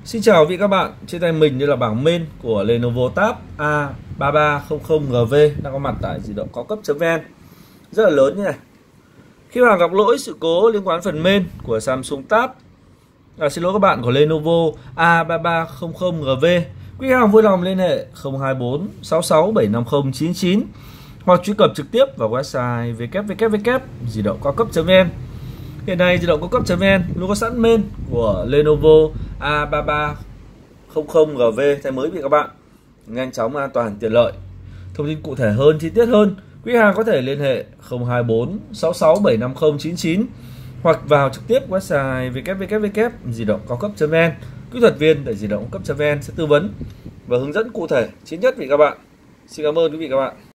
Xin chào quý vị các bạn, trên tay mình đây là bảng main của Lenovo Tab A3300GV đang có mặt tại di động cao cấp.vn. Rất là lớn như này. Khi mà gặp lỗi sự cố liên quan phần main của Samsung Tab, xin lỗi các bạn của Lenovo A3300GV, quý khách hàng vui lòng liên hệ 024 66 750 99 hoặc truy cập trực tiếp vào website www.di động cao cấp.vn. Hiện nay di động cao cấp.vn luôn có sẵn main của Lenovo A3300GV thay mới với các bạn, nhanh chóng, an toàn, tiện lợi. Thông tin cụ thể hơn, chi tiết hơn, quý hàng có thể liên hệ 024 66 750 99 hoặc vào trực tiếp website www.di động cao cấp.vn. Kỹ thuật viên tại di động cao cấp.vn sẽ tư vấn và hướng dẫn cụ thể chi tiết với các bạn. Xin cảm ơn quý vị các bạn.